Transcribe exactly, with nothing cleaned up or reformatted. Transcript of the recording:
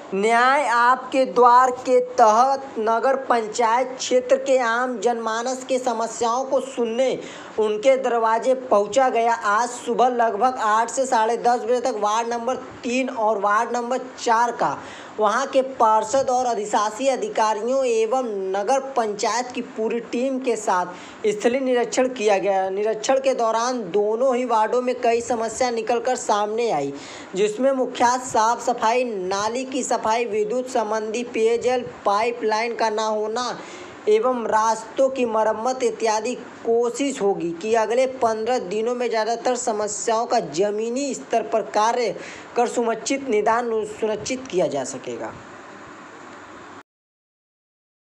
न्याय आपके द्वार के तहत नगर पंचायत क्षेत्र के आम जनमानस के समस्याओं को सुनने उनके दरवाजे पहुंचा गया। आज सुबह लगभग आठ से साढ़े दस बजे तक वार्ड नंबर तीन और वार्ड नंबर चार का वहां के पार्षद और अधिशासी अधिकारियों एवं नगर पंचायत की पूरी टीम के साथ स्थलीय निरीक्षण किया गया। निरीक्षण के दौरान दोनों ही वार्डों में कई समस्या निकलकर सामने आई, जिसमें मुख्यतः साफ सफाई, नाली की सफाई, विद्युत संबंधी पेयजल पाइपलाइन का न होना एवं रास्तों की मरम्मत इत्यादि। कोशिश होगी कि अगले पंद्रह दिनों में ज़्यादातर समस्याओं का जमीनी स्तर पर कार्य कर समुचित निदान सुनिश्चित किया जा सकेगा।